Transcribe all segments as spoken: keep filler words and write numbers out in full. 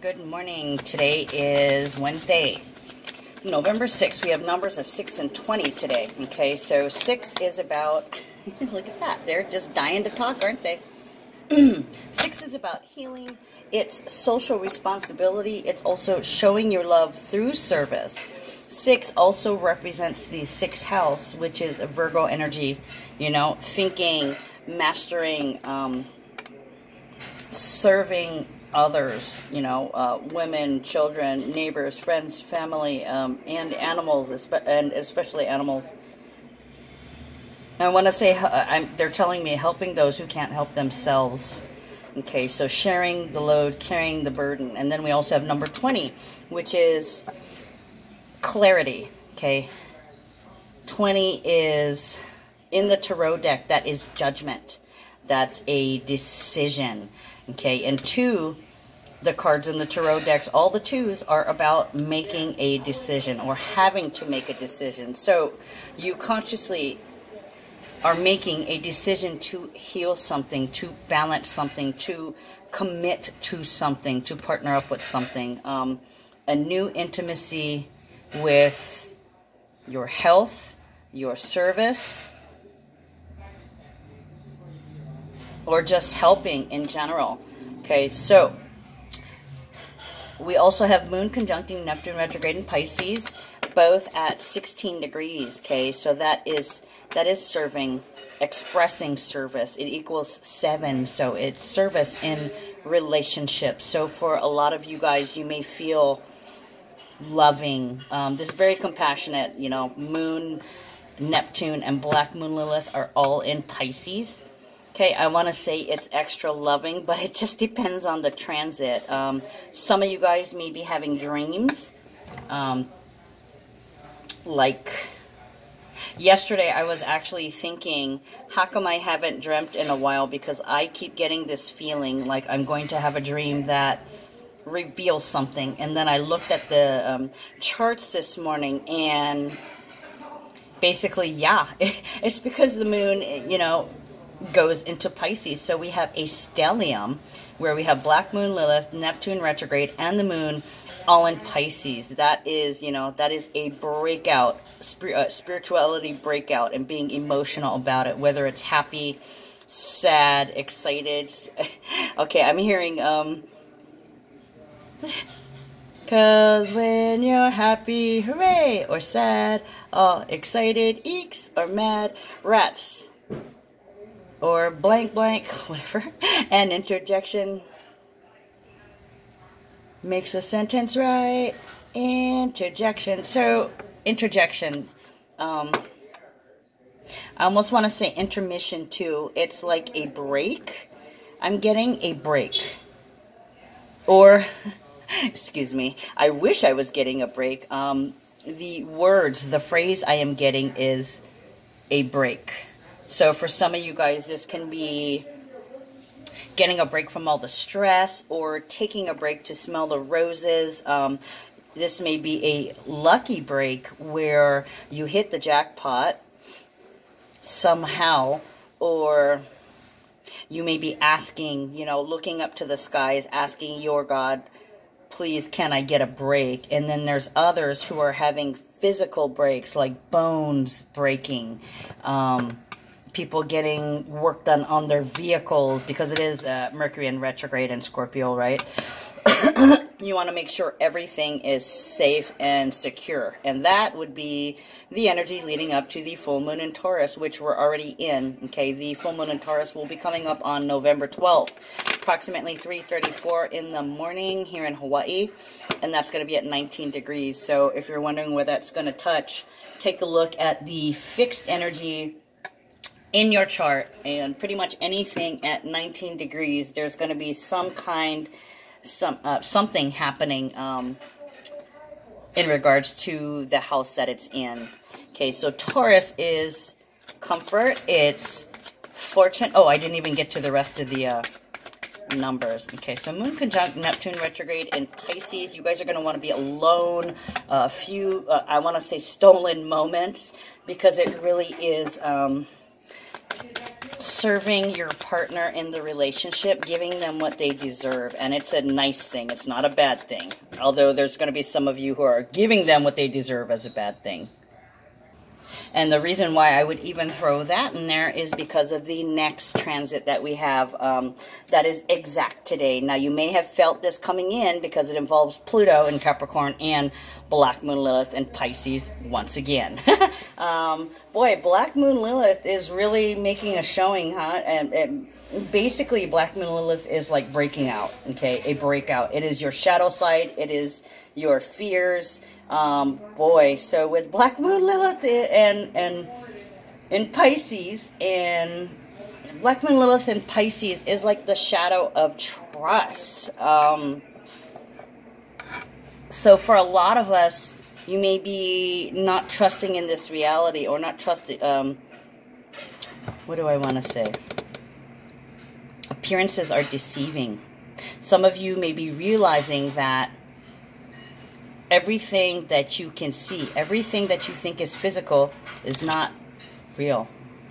Good morning. Today is Wednesday, November sixth. We have numbers of six and twenty today. Okay, so six is about, look at that. They're just dying to talk, aren't they? Six is about healing. It's social responsibility. It's also showing your love through service. Six also represents the sixth house, which is a Virgo energy, you know, thinking, mastering, um, serving others, you know, uh, women, children, neighbors, friends, family, um, and animals, and especially animals. I want to say, uh, I'm, they're telling me helping those who can't help themselves. Okay, so sharing the load, carrying the burden. And then we also have number twenty, which is clarity. Okay, twenty is in the tarot deck, that is judgment. That's a decision. Okay, and two, the cards in the tarot decks, all the twos are about making a decision or having to make a decision. So you consciously are making a decision to heal something, to balance something, to commit to something, to partner up with something. Um, a new intimacy with your health, your service, or just helping in general. Okay, so we also have Moon conjuncting Neptune retrograde in Pisces, both at sixteen degrees. Okay, so that is that is serving, expressing service. It equals seven, so it's service in relationships. So for a lot of you guys, you may feel loving. Um, this is very compassionate. You know, Moon, Neptune, and Black Moon Lilith are all in Pisces. Okay, I want to say it's extra loving, but it just depends on the transit. Um, some of you guys may be having dreams. Um, like, yesterday I was actually thinking, how come I haven't dreamt in a while? Because I keep getting this feeling like I'm going to have a dream that reveals something. And then I looked at the um, charts this morning, and basically, yeah, it's because the moon, you know, goes into Pisces. So we have a stellium where we have Black Moon Lilith, Neptune retrograde, and the moon all in Pisces. That is, you know, that is a breakout, spir uh, spirituality breakout, and being emotional about it, whether it's happy, sad, excited. Okay, I'm hearing, um, cause when you're happy, hooray, or sad, oh, excited, eeks, or mad, rats. Or blank blank, whatever, and interjection makes a sentence right. Interjection. So, interjection. Um, I almost want to say intermission too. It's like a break. I'm getting a break. Or, excuse me, I wish I was getting a break. Um, the words, the phrase I am getting is a break. So for some of you guys, this can be getting a break from all the stress, or taking a break to smell the roses. Um, this may be a lucky break where you hit the jackpot somehow, or you may be asking, you know, looking up to the skies, asking your God, please, can I get a break? And then there's others who are having physical breaks, like bones breaking, um, people getting work done on their vehicles, because it is uh, Mercury in retrograde in Scorpio, right? You want to make sure everything is safe and secure. And that would be the energy leading up to the full moon in Taurus, which we're already in. Okay, the full moon in Taurus will be coming up on November twelfth, approximately three thirty-four in the morning here in Hawaii. And that's going to be at nineteen degrees. So if you're wondering where that's going to touch, take a look at the fixed energy in your chart, and pretty much anything at nineteen degrees, there's going to be some kind, some uh, something happening um, in regards to the house that it's in. Okay, so Taurus is comfort, it's fortune. Oh, I didn't even get to the rest of the uh, numbers. Okay, so Moon conjunct Neptune retrograde in Pisces. You guys are going to want to be alone. A uh, few, uh, I want to say stolen moments, because it really is... Um, serving your partner in the relationship, giving them what they deserve. And it's a nice thing. It's not a bad thing. Although there's going to be some of you who are giving them what they deserve as a bad thing. And the reason why I would even throw that in there is because of the next transit that we have um, that is exact today. Now, you may have felt this coming in because it involves Pluto in Capricorn and Black Moon Lilith in Pisces once again. um, boy, Black Moon Lilith is really making a showing, huh? And, and basically, Black Moon Lilith is like breaking out, okay? A breakout. It is your shadow side. It is your fears. Um, boy, so with Black Moon Lilith and, and, in Pisces, and Black Moon Lilith in Pisces is like the shadow of trust. Um, so for a lot of us, you may be not trusting in this reality, or not trusting, um, what do I want to say? Appearances are deceiving. Some of you may be realizing that everything that you can see, everything that you think is physical is not real.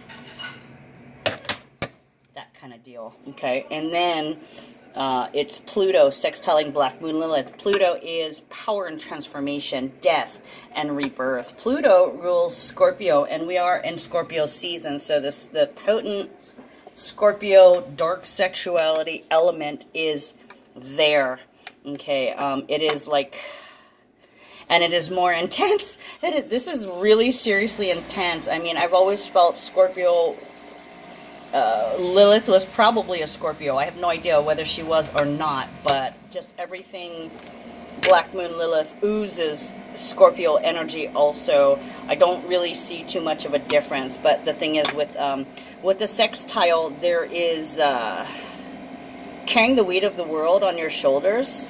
That kind of deal, okay? And then uh, it's Pluto sextiling Black Moon Lilith. Pluto is power and transformation, death and rebirth. Pluto rules Scorpio, and we are in Scorpio season, so this the potent Scorpio dark sexuality element is there, okay? Um, it is like... And it is more intense. It is, this is really seriously intense. I mean, I've always felt Scorpio, uh, Lilith was probably a Scorpio. I have no idea whether she was or not, but just everything Black Moon Lilith oozes Scorpio energy also. I don't really see too much of a difference, but the thing is with, um, with the sextile, there is uh, carrying the weight of the world on your shoulders.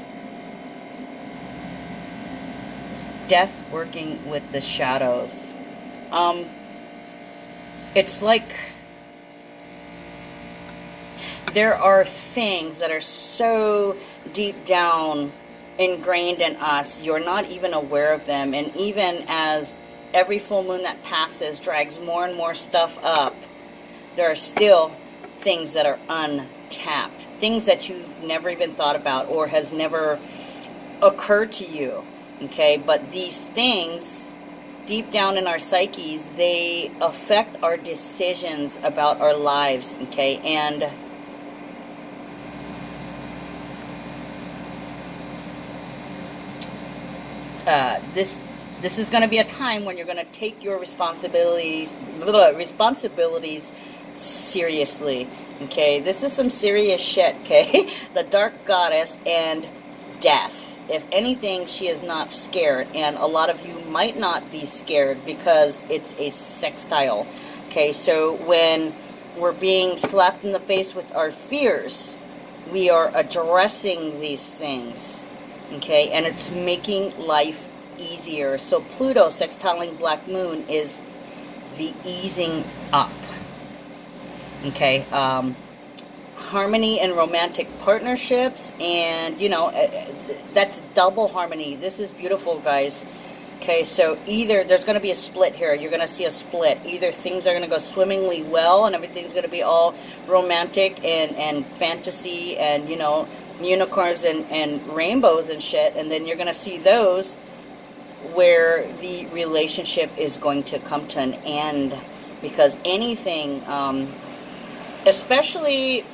Death working with the shadows. Um, it's like there are things that are so deep down ingrained in us, you're not even aware of them. And even as every full moon that passes drags more and more stuff up, there are still things that are untapped. Things that you've never even thought about or has never occurred to you. Okay, but these things, deep down in our psyches, they affect our decisions about our lives, okay? And uh, this this is going to be a time when you're going to take your responsibilities blah, responsibilities seriously, okay? This is some serious shit, okay? The Dark Goddess and death. If anything, she is not scared, and a lot of you might not be scared because it's a sextile. Okay, so when we're being slapped in the face with our fears, we are addressing these things, okay, and it's making life easier. So Pluto sextiling Black Moon is the easing up, okay, um, harmony and romantic partnerships, and you know, that's double harmony. This is beautiful, guys. Okay, so either there's going to be a split here. You're going to see a split. Either things are going to go swimmingly well and everything's going to be all romantic and, and fantasy and, you know, unicorns and, and rainbows and shit, and then you're going to see those where the relationship is going to come to an end, because anything, um, especially...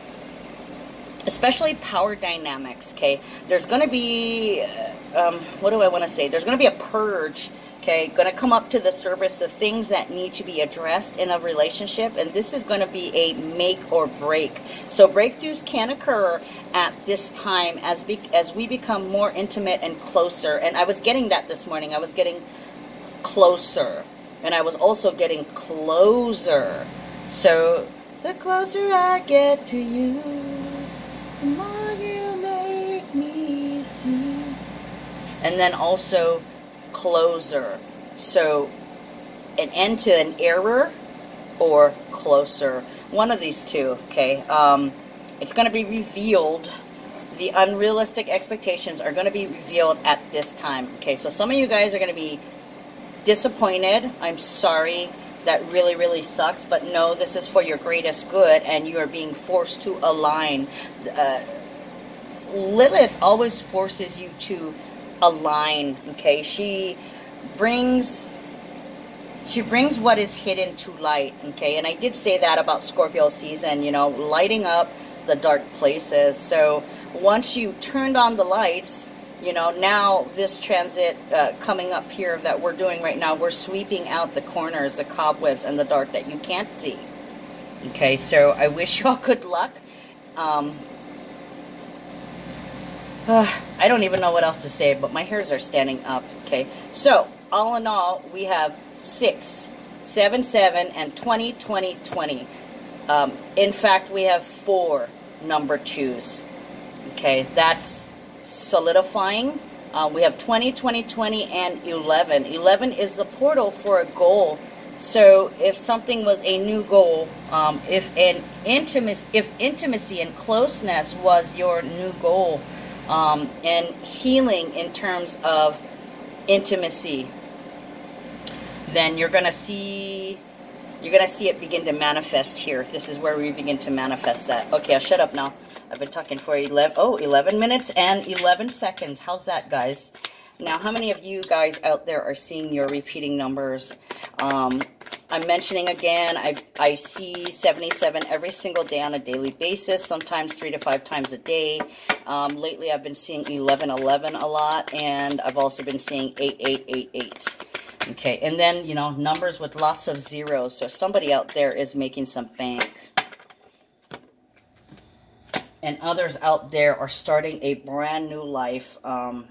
especially power dynamics, okay? There's going to be, um, what do I want to say? There's going to be a purge, okay? Going to come up to the surface of things that need to be addressed in a relationship, and this is going to be a make or break. So breakthroughs can occur at this time as, be as we become more intimate and closer. And I was getting that this morning. I was getting closer, and I was also getting closer. So the closer I get to you, the more you make me see. And then also closer. So an end to an error or closer. One of these two, okay? Um, it's going to be revealed. The unrealistic expectations are going to be revealed at this time. Okay, so some of you guys are going to be disappointed. I'm sorry. that really, really sucks. But no, this is for your greatest good, and you are being forced to align. Uh, Lilith always forces you to align, okay? She brings... She brings what is hidden to light, okay? And I did say that about Scorpio season, you know, lighting up the dark places. So once you turned on the lights, you know, now this transit uh, coming up here that we're doing right now, we're sweeping out the corners, the cobwebs, and the dark that you can't see. Okay, so I wish you all good luck. Um, uh, I don't even know what else to say, but my hairs are standing up, okay? So, all in all, we have six, seven, seven, and twenty, twenty, twenty. Um, in fact, we have four number twos. Okay, that's solidifying. Uh, we have twenty, twenty, twenty, and eleven. eleven is the portal for a goal. So if something was a new goal, um, if an intimacy, if intimacy and closeness was your new goal, um, and healing in terms of intimacy, then you're gonna see you're gonna see it begin to manifest here. This is where we begin to manifest that. Okay, I'll shut up now. I've been talking for eleven, oh, eleven minutes and eleven seconds. How's that, guys? Now, how many of you guys out there are seeing your repeating numbers? Um, I'm mentioning again, I, I see seventy-seven every single day on a daily basis, sometimes three to five times a day. Um, lately, I've been seeing eleven eleven a lot, and I've also been seeing eight eight eight eight. Okay, and then, you know, numbers with lots of zeros. So somebody out there is making some bank. And others out there are starting a brand new life. Um,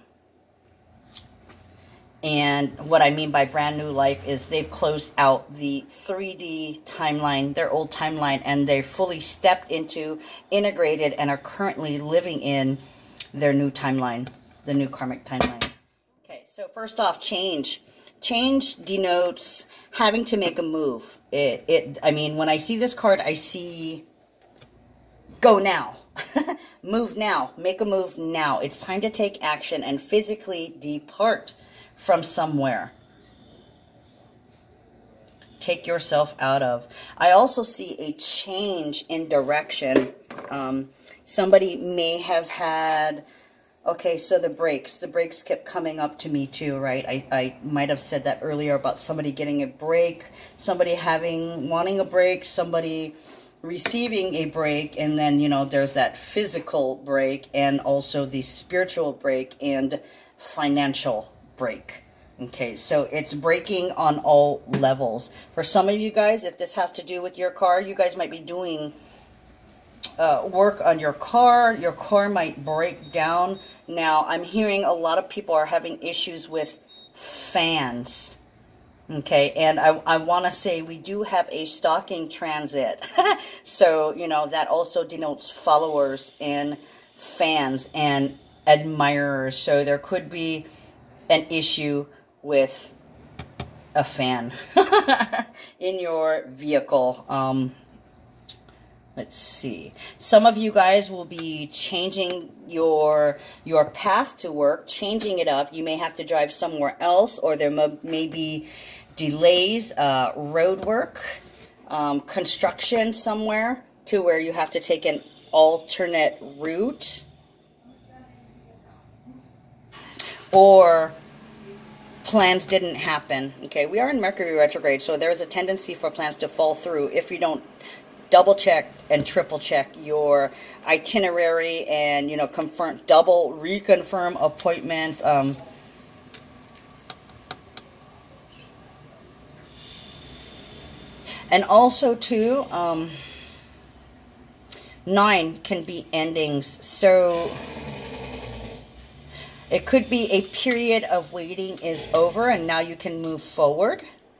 and what I mean by brand new life is they've closed out the three D timeline, their old timeline, and they fully stepped into, integrated, and are currently living in their new timeline, the new karmic timeline. Okay, so first off, change. Change denotes having to make a move. It, it. I mean, when I see this card, I see go now. Move now. Make a move now. It's time to take action and physically depart from somewhere. Take yourself out of. I also see a change in direction. Um, somebody may have had... Okay, so the brakes. The brakes kept coming up to me too, right? I, I might have said that earlier about somebody getting a break, somebody having, wanting a break, somebody receiving a break, and then, you know, there's that physical break and also the spiritual break and financial break. Okay, so it's breaking on all levels. For some of you guys, if this has to do with your car, you guys might be doing uh, work on your car. Your car might break down. Now, I'm hearing a lot of people are having issues with fans. Okay, and I, I want to say we do have a stalking transit. So, you know, that also denotes followers and fans and admirers. So there could be an issue with a fan in your vehicle. Um, let's see. Some of you guys will be changing your your path to work, changing it up. You may have to drive somewhere else, or there may, may be delays, uh, road work, um, construction somewhere to where you have to take an alternate route, or plans didn't happen. Okay, we are in Mercury retrograde, so there is a tendency for plans to fall through if you don't double check and triple check your itinerary and, you know, confirm, double reconfirm appointments. Um, and also too, um, nine can be endings. So it could be a period of waiting is over and now you can move forward.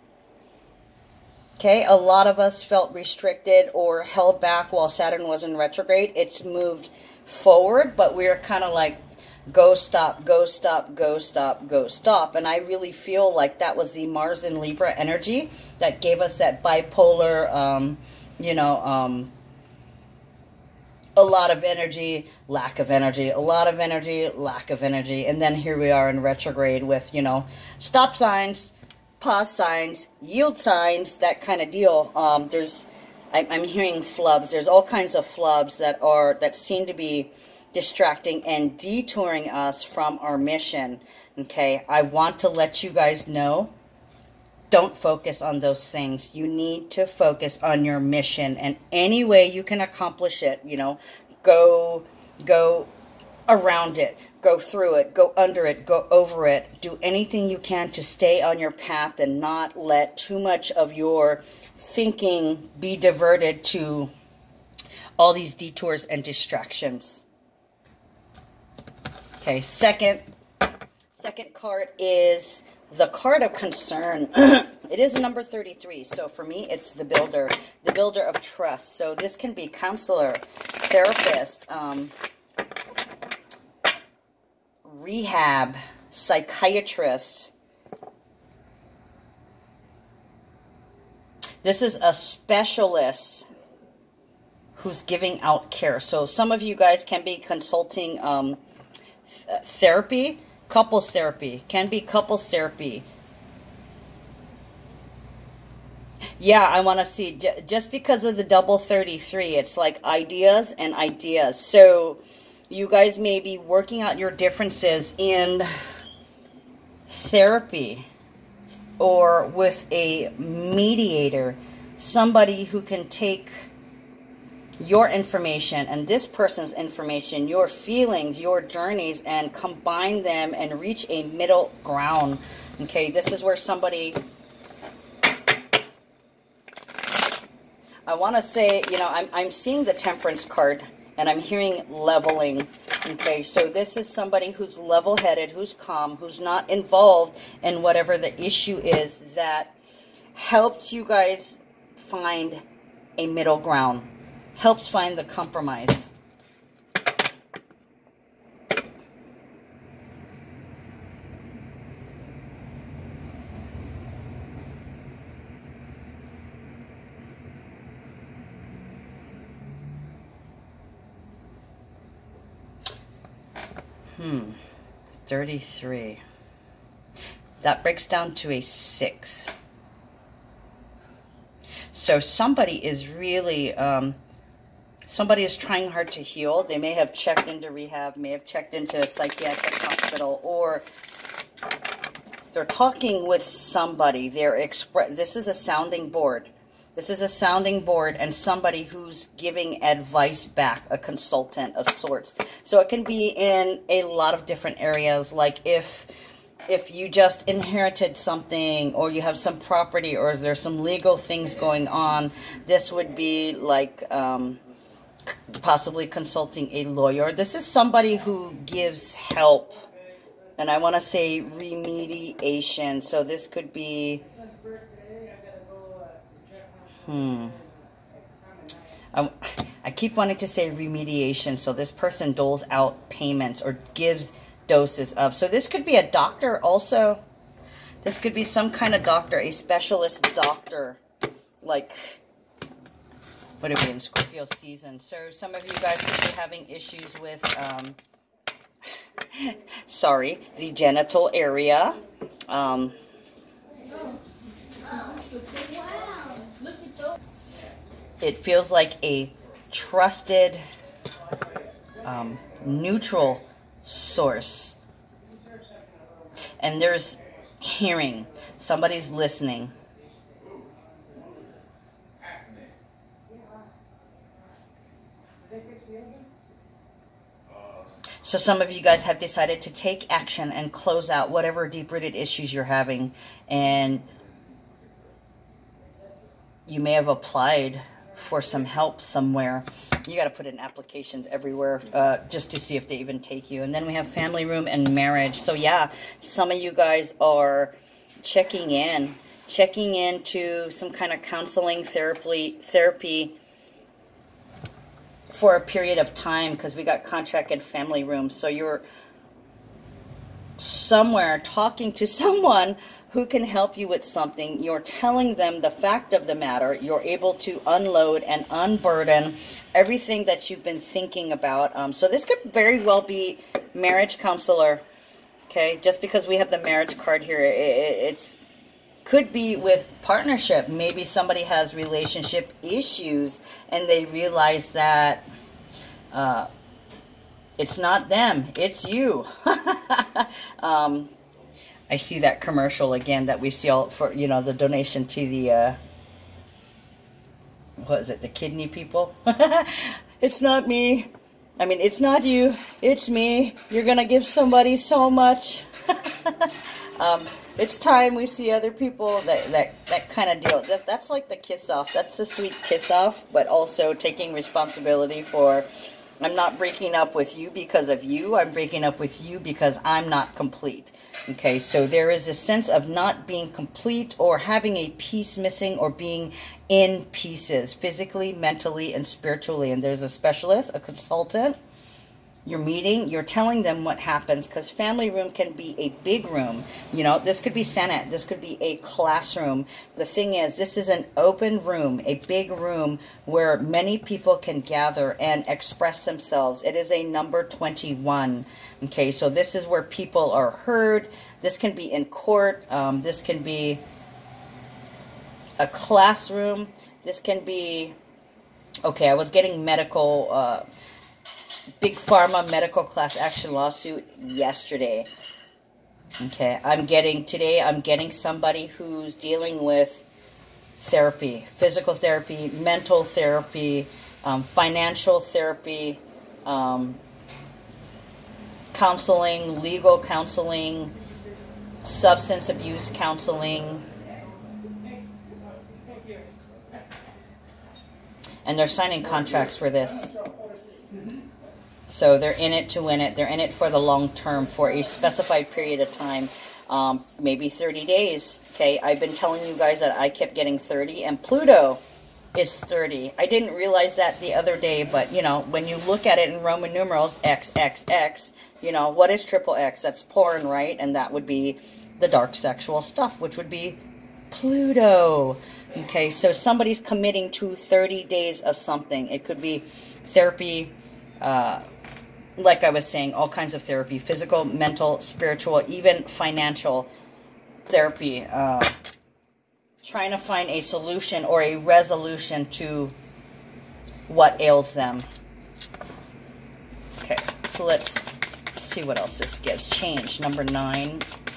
Okay, a lot of us felt restricted or held back while Saturn was in retrograde. It's moved forward, but we're kind of like, go, stop, go, stop, go, stop, go, stop. And I really feel like that was the Mars in Libra energy that gave us that bipolar, um, you know, um, a lot of energy, lack of energy, a lot of energy, lack of energy. And then here we are in retrograde with, you know, stop signs, pause signs, yield signs, that kind of deal. Um, there's, I, I'm hearing flubs. There's all kinds of flubs that are that seem to be distracting and detouring us from our mission. Okay, I want to let you guys know, don't focus on those things. You need to focus on your mission, and any way you can accomplish it, you know, go, go around it, go through it, go under it, go over it. Do anything you can to stay on your path and not let too much of your thinking be diverted to all these detours and distractions. Okay, second, second card is the card of concern. It is number thirty-three. So for me, it's the builder, the builder of trust. So this can be counselor, therapist, um, rehab, psychiatrist. This is a specialist who's giving out care. So some of you guys can be consulting um, th therapy, couples therapy, can be couples therapy. Yeah, I want to see, j just because of the double thirty-three, it's like ideas and ideas. So you guys may be working out your differences in therapy or with a mediator, somebody who can take your information and this person's information, your feelings, your journeys, and combine them and reach a middle ground. Okay, this is where somebody, I want to say, you know, I'm, I'm seeing the Temperance card, and I'm hearing leveling. Okay, so this is somebody who's level-headed, who's calm, who's not involved in whatever the issue is, that helps you guys find a middle ground, helps find the compromise. Hmm, thirty-three. That breaks down to a six. So somebody is really, um, somebody is trying hard to heal. They may have checked into rehab, may have checked into a psychiatric hospital, or they're talking with somebody. They're expre- This is a sounding board. This is a sounding board and somebody who's giving advice back, a consultant of sorts. So it can be in a lot of different areas, like if if you just inherited something, or you have some property, or there's some legal things going on. This would be like um, possibly consulting a lawyer. This is somebody who gives help, and I want to say remediation. So this could be... Hmm. I, I keep wanting to say remediation. So this person doles out payments or gives doses of. So this could be a doctor also. This could be some kind of doctor, a specialist doctor. Like, what are we in Scorpio season? So some of you guys could be having issues with, um, sorry, the genital area. Um, It feels like a trusted, um, neutral source. And there's hearing. Somebody's listening. So some of you guys have decided to take action and close out whatever deep-rooted issues you're having. And you may have applied for some help somewhere. You got to put in applications everywhere uh, just to see if they even take you. And then we have family room and marriage. So yeah, some of you guys are checking in, checking into some kind of counseling, therapy, therapy for a period of time, because we got contract and family room. So you're somewhere talking to someone who can help you with something. You're telling them the fact of the matter. You're able to unload and unburden everything that you've been thinking about. Um, so this could very well be marriage counselor. Okay, just because we have the marriage card here, it, it, it's could be with partnership. Maybe somebody has relationship issues and they realize that uh, it's not them, it's you. um, I see that commercial again that we see all for, you know, the donation to the, uh, what is it, the kidney people? It's not me. I mean, it's not you, it's me. You're going to give somebody so much. um, it's time we see other people, that, that, that kind of deal. That, that's like the kiss off. That's the sweet kiss off, but also taking responsibility for, I'm not breaking up with you because of you. I'm breaking up with you because I'm not complete. Okay, so there is a sense of not being complete or having a piece missing or being in pieces, physically, mentally, and spiritually. And there's a specialist, a consultant. You're meeting, you're telling them what happens, because family room can be a big room. You know, this could be Senate, this could be a classroom. The thing is, this is an open room, a big room where many people can gather and express themselves. It is a number twenty-one. Okay, so this is where people are heard. This can be in court. Um, this can be a classroom. This can be, okay, I was getting medical, uh, Big Pharma medical class action lawsuit yesterday. Okay, I'm getting, today I'm getting somebody who's dealing with therapy, physical therapy, mental therapy, um, financial therapy, um, counseling, legal counseling, substance abuse counseling. And they're signing contracts for this. So they're in it to win it. They're in it for the long term, for a specified period of time, um, maybe thirty days. Okay, I've been telling you guys that I kept getting thirty, and Pluto is thirty. I didn't realize that the other day, but, you know, when you look at it in Roman numerals, X, X, X, you know, what is triple X? That's porn, right? And that would be the dark sexual stuff, which would be Pluto. Okay, so somebody's committing to thirty days of something. It could be therapy, uh, like I was saying, all kinds of therapy, physical, mental, spiritual, even financial therapy. Uh, trying to find a solution or a resolution to what ails them. Okay, so let's see what else this gives. Change, number nine.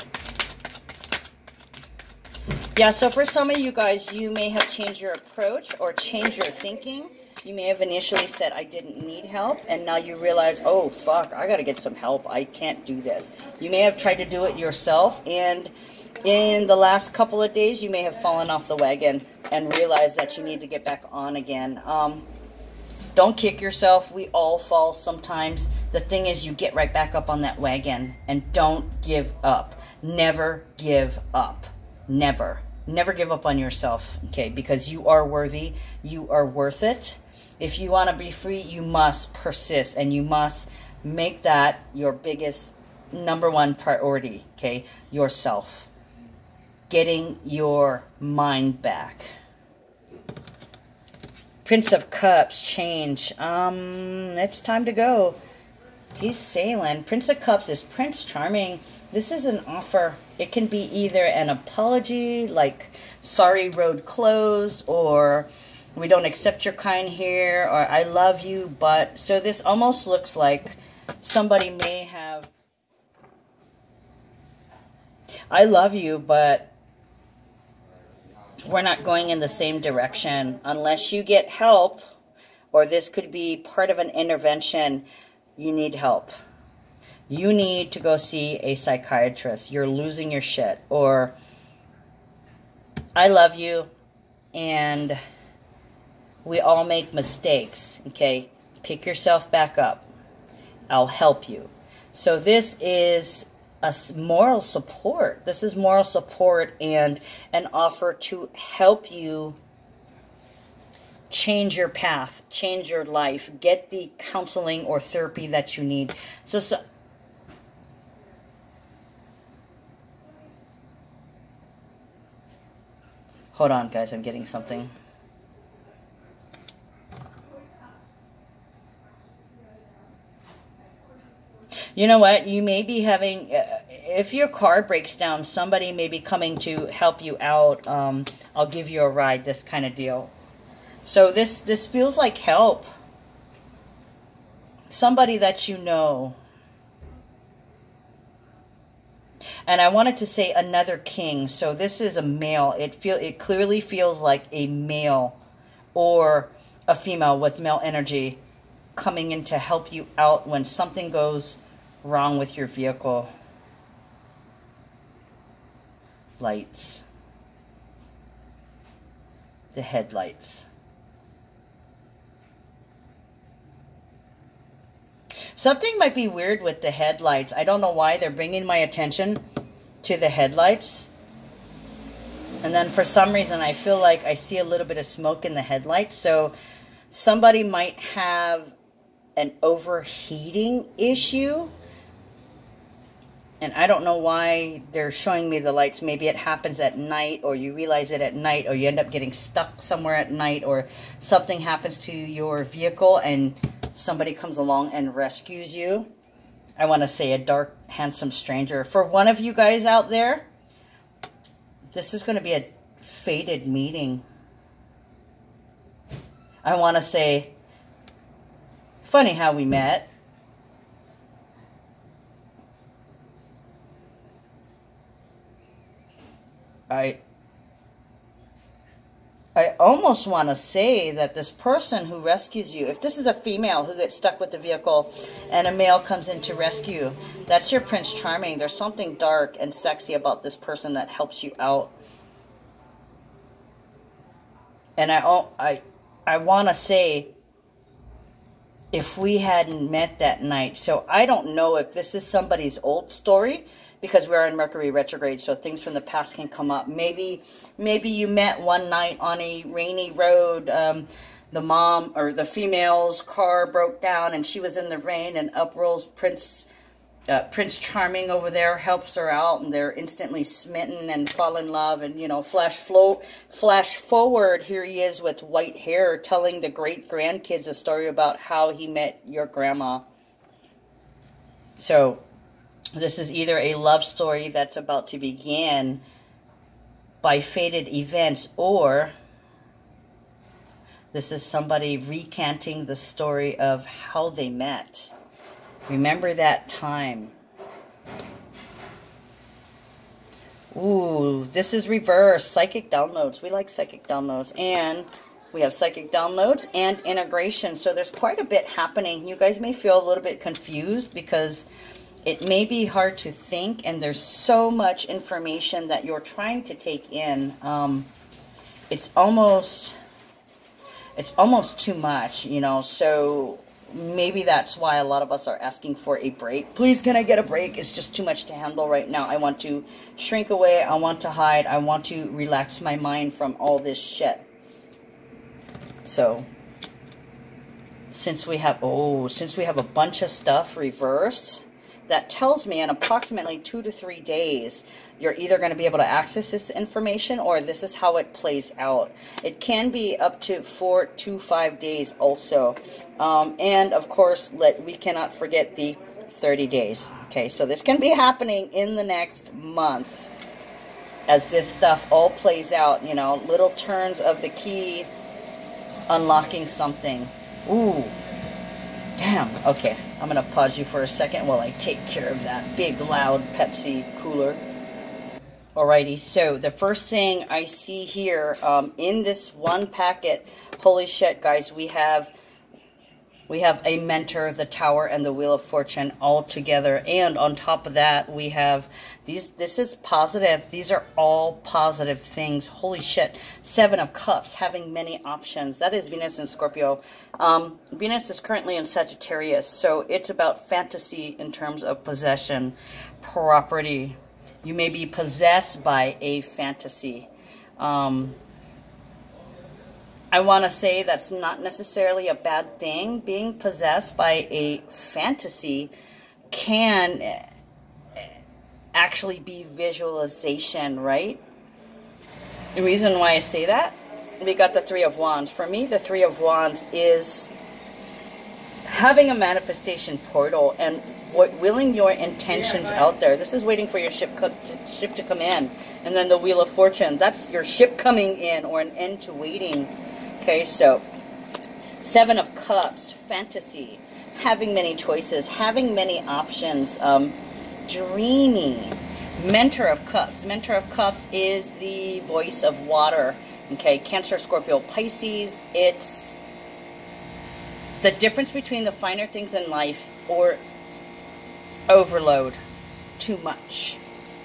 Yeah, so for some of you guys, you may have changed your approach or changed your thinking. You may have initially said, I didn't need help, and now you realize, oh, fuck, I got to get some help. I can't do this. You may have tried to do it yourself, and in the last couple of days, you may have fallen off the wagon and realized that you need to get back on again. Um, don't kick yourself. We all fall sometimes. The thing is, you get right back up on that wagon, and don't give up. Never give up. Never. Never give up on yourself, okay, because you are worthy. You are worth it. If you want to be free, you must persist, and you must make that your biggest, number one priority, okay? Yourself. Getting your mind back. Prince of Cups, change. Um, it's time to go. He's sailing. Prince of Cups is Prince Charming. This is an offer. It can be either an apology, like, sorry, road closed, or we don't accept your kind here, or I love you, but... So this almost looks like somebody may have... I love you, but we're not going in the same direction. Unless you get help, or this could be part of an intervention, you need help. You need to go see a psychiatrist. You're losing your shit. Or, I love you, and we all make mistakes, okay? Pick yourself back up. I'll help you. So this is a moral support. This is moral support and an offer to help you change your path, change your life, get the counseling or therapy that you need. So, so hold on, guys, I'm getting something. You know what? You may be having, uh, if your car breaks down, somebody may be coming to help you out. Um, I'll give you a ride, this kind of deal. So this, this feels like help. Somebody that you know. And I wanted to say another king. So this is a male. It feel it clearly feels like a male or a female with male energy coming in to help you out when something goes wrong with your vehicle. Lights. The headlights. Something might be weird with the headlights. I don't know why they're bringing my attention to the headlights. And then for some reason, I feel like I see a little bit of smoke in the headlights. So somebody might have an overheating issue. And I don't know why they're showing me the lights. Maybe it happens at night, or you realize it at night, or you end up getting stuck somewhere at night, or something happens to your vehicle and somebody comes along and rescues you. I want to say a dark, handsome stranger. For one of you guys out there, this is going to be a fated meeting. I want to say, funny how we met. I I almost want to say that this person who rescues you, if this is a female who gets stuck with the vehicle and a male comes in to rescue, that's your Prince Charming. There's something dark and sexy about this person that helps you out. And I I I want to say, if we hadn't met that night, so I don't know if this is somebody's old story, because we're in Mercury retrograde, so things from the past can come up. Maybe maybe you met one night on a rainy road. Um, the mom or the female's car broke down and she was in the rain, and up rolls Prince uh, Prince Charming over there, helps her out, and they're instantly smitten and fall in love. And, you know, flash, flow, flash forward, here he is with white hair telling the great-grandkids a story about how he met your grandma. So this is either a love story that's about to begin by fated events, or this is somebody recanting the story of how they met. Remember that time. Ooh, this is reverse. Psychic downloads. We like psychic downloads. And we have psychic downloads and integration. So there's quite a bit happening. You guys may feel a little bit confused because it may be hard to think, and there's so much information that you're trying to take in. Um, it's almost, it's almost too much, you know, so maybe that's why a lot of us are asking for a break. Please, can I get a break? It's just too much to handle right now. I want to shrink away. I want to hide. I want to relax my mind from all this shit. So, since we have, oh, since we have a bunch of stuff reversed, that tells me in approximately two to three days, you're either going to be able to access this information, or this is how it plays out. It can be up to four to five days also. Um, and of course, let, we cannot forget the thirty days. Okay, so this can be happening in the next month as this stuff all plays out, you know, little turns of the key, unlocking something. Ooh. Damn, okay, I'm going to pause you for a second while I take care of that big, loud Pepsi cooler. Alrighty, so the first thing I see here um, in this one packet, holy shit, guys, we have we have a mentor, the Tower, and the Wheel of Fortune all together. And on top of that, we have these. This is positive. These are all positive things. Holy shit. Seven of Cups, having many options. That is Venus and Scorpio. Um, Venus is currently in Sagittarius, so it's about fantasy in terms of possession, property. You may be possessed by a fantasy. Um... I want to say that's not necessarily a bad thing. Being possessed by a fantasy can actually be visualization, right? The reason why I say that, we got the Three of Wands. For me, the Three of Wands is having a manifestation portal. And willing your intentions out there. This is waiting for your ship, co ship to come in. And then the Wheel of Fortune, that's your ship coming in, or an end to waiting. Okay, so Seven of Cups, fantasy, having many choices, having many options, um, dreamy. Mentor of Cups. Mentor of Cups is the voice of water. Okay, Cancer, Scorpio, Pisces. It's the difference between the finer things in life or overload, too much.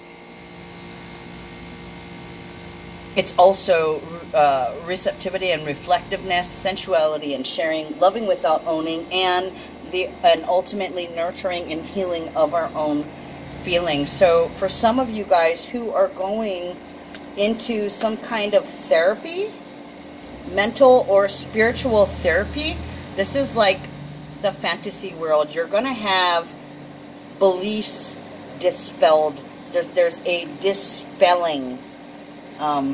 It's also uh, receptivity and reflectiveness, sensuality and sharing, loving without owning, and the and ultimately nurturing and healing of our own feelings. So for some of you guys who are going into some kind of therapy, mental or spiritual therapy, this is like the fantasy world. You're going to have beliefs dispelled. There's, there's a dispelling. Um,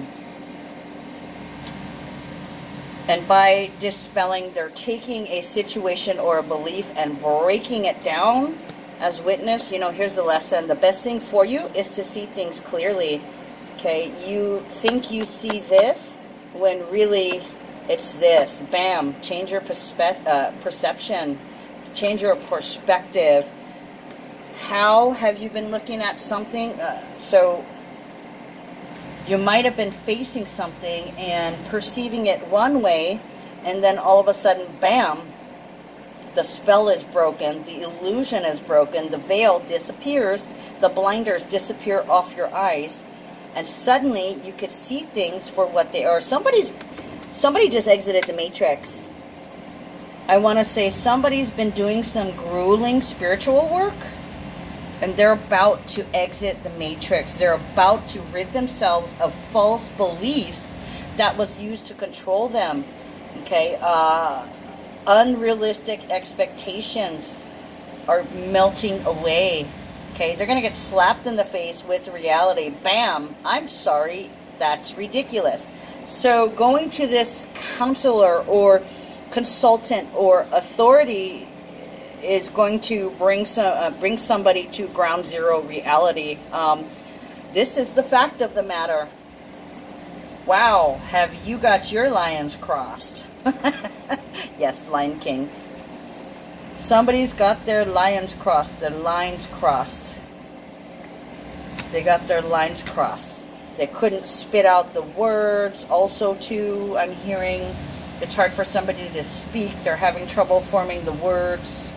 and by dispelling, they're taking a situation or a belief and breaking it down as witness. You know, here's the lesson. The best thing for you is to see things clearly. Okay, you think you see this when really it's this. Bam, change your perspe uh, perception, change your perspective. How have you been looking at something? Uh, so you might have been facing something and perceiving it one way, and then all of a sudden, bam, the spell is broken, the illusion is broken, the veil disappears, the blinders disappear off your eyes, and suddenly you could see things for what they are. Somebody's, somebody just exited the Matrix. I want to say somebody's been doing some grueling spiritual work, and they're about to exit the Matrix. They're about to rid themselves of false beliefs that was used to control them. Okay, uh, unrealistic expectations are melting away. Okay, they're going to get slapped in the face with reality. Bam! I'm sorry, that's ridiculous. So going to this counselor or consultant or authority is going to bring some uh, bring somebody to ground zero reality. Um, this is the fact of the matter. Wow, have you got your lions crossed? Yes, Lion King. Somebody's got their lions crossed, their lines crossed. They got their lines crossed. They couldn't spit out the words. Also, too, I'm hearing it's hard for somebody to speak. They're having trouble forming the words.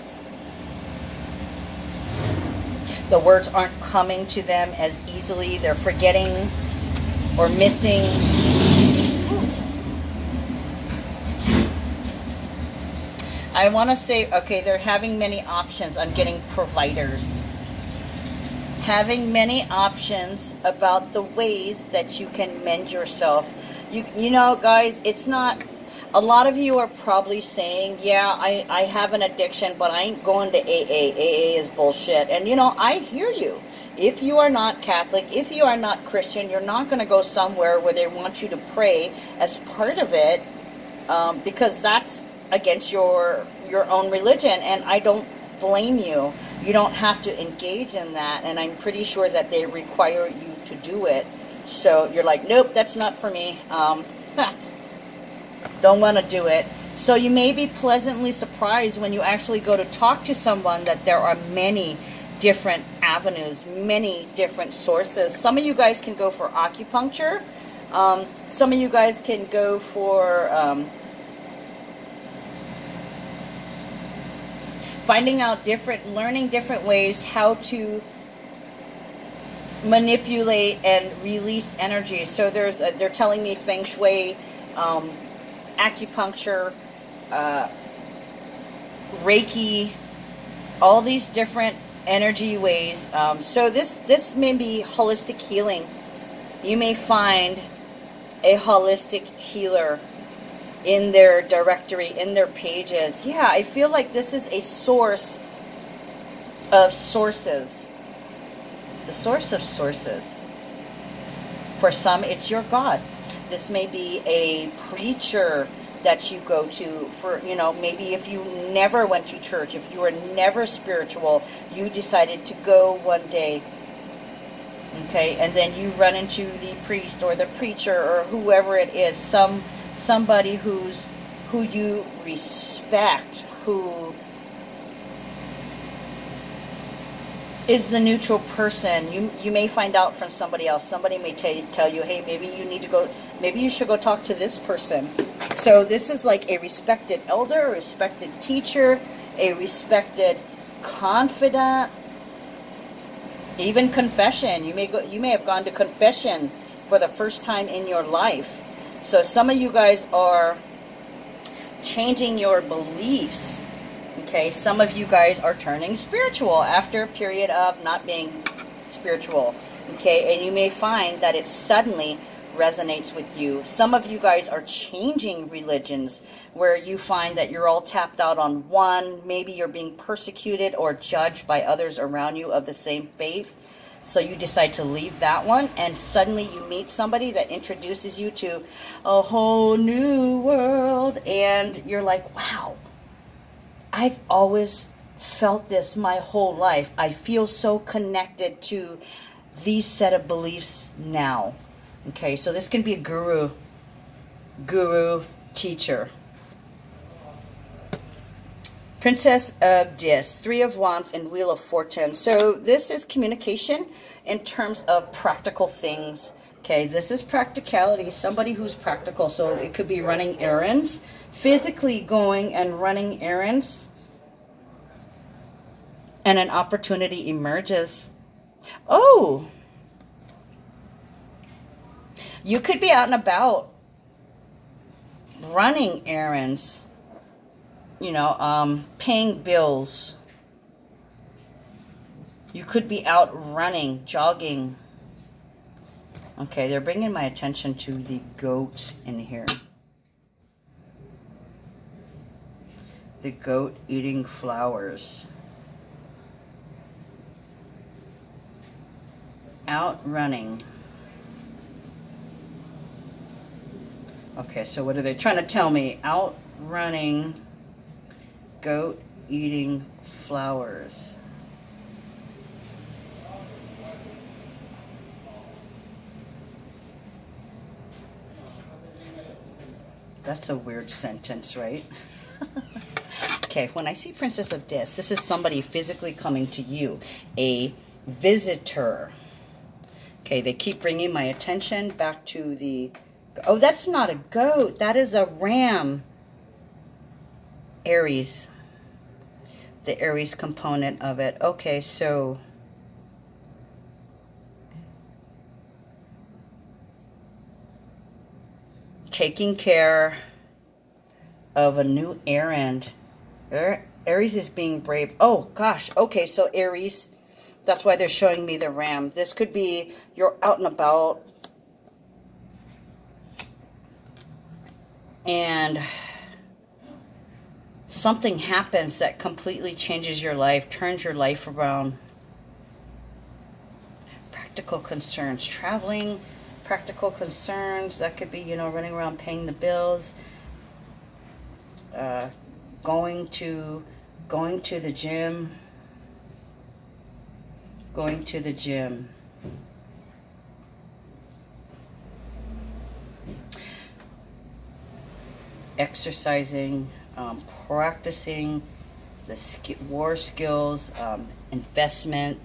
The words aren't coming to them as easily. They're forgetting or missing. I want to say, okay, they're having many options. I'm getting providers. Having many options about the ways that you can mend yourself. You, you know, guys, it's not... A lot of you are probably saying, yeah, I, I have an addiction, but I ain't going to A A. A A is bullshit. And, you know, I hear you. If you are not Catholic, if you are not Christian, you're not going to go somewhere where they want you to pray as part of it, um, because that's against your your own religion, and I don't blame you. You don't have to engage in that, and I'm pretty sure that they require you to do it. So you're like, nope, that's not for me. Um, don't want to do it. So you may be pleasantly surprised when you actually go to talk to someone that there are many different avenues, many different sources. Some of you guys can go for acupuncture. Um, some of you guys can go for um, finding out different, learning different ways how to manipulate and release energy. So there's, a, they're telling me Feng Shui, um, acupuncture, uh, Reiki, all these different energy ways. Um, so this this may be holistic healing. You may find a holistic healer in their directory, in their pages. Yeah, I feel like this is a source of sources. The source of sources. For some, it's your God. This may be a preacher that you go to. For, you know, maybe if you never went to church, if you were never spiritual, you decided to go one day, okay, and then you run into the priest or the preacher or whoever it is, some somebody who's who you respect, who is the neutral person. You you may find out from somebody else. Somebody may tell you, tell you, hey, maybe you need to go, maybe you should go talk to this person. So this is like a respected elder, a respected teacher, a respected confidant, even confession. You may go, you may have gone to confession for the first time in your life. So some of you guys are changing your beliefs. Okay, some of you guys are turning spiritual after a period of not being spiritual. Okay, and you may find that it suddenly resonates with you. Some of you guys are changing religions where you find that you're all tapped out on one. Maybe you're being persecuted or judged by others around you of the same faith. So you decide to leave that one, and suddenly you meet somebody that introduces you to a whole new world, and you're like, wow, I've always felt this my whole life. I feel so connected to these set of beliefs now. Okay, so this can be a guru, guru, teacher. Princess of Discs, Three of Wands, and Wheel of Fortune. So this is communication in terms of practical things. Okay, this is practicality, somebody who's practical. So it could be running errands, physically going and running errands, and an opportunity emerges. Oh, you could be out and about running errands, you know, um, paying bills. You could be out running, jogging. Okay, they're bringing my attention to the goat in here. The goat eating flowers. Out running. Okay, so what are they trying to tell me? Out running, goat eating flowers. That's a weird sentence, right? Okay, when I see Princess of Discs, this is somebody physically coming to you, a visitor. Okay, they keep bringing my attention back to the... Oh, that's not a goat. That is a ram. Aries. The Aries component of it. Okay, so... taking care of a new errand. Aries is being brave. Oh, gosh. Okay, so Aries... That's why they're showing me the ram. This could be you're out and about. And something happens that completely changes your life, turns your life around. Practical concerns. Traveling, practical concerns. That could be, you know, running around paying the bills. Uh, going to, going to the gym. Going to the gym. Exercising, um, practicing the sk war skills, um, investment,